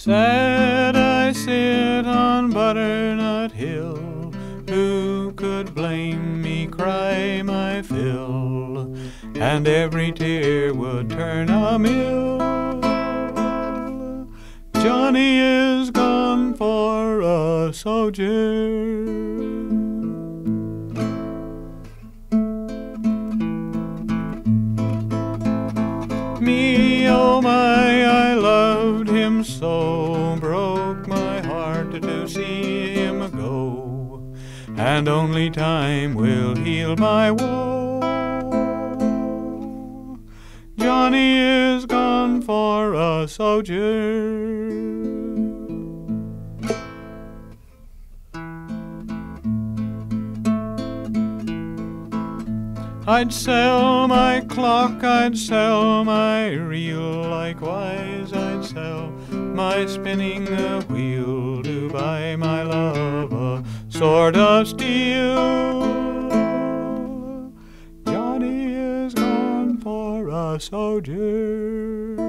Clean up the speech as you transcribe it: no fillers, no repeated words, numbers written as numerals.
Sad I sit on Butternut Hill. Who could blame me? Cry my fill, and every tear would turn a mill. Johnny is gone for a sojourn. Me, oh my, I loved him so, broke my heart to see him go, and only time will heal my woe. Johnny is gone for a sojourn. I'd sell my clock, I'd sell my reel, likewise I'd sell my spinning wheel to buy my love a sword of steel. Johnny is gone for a sojourn.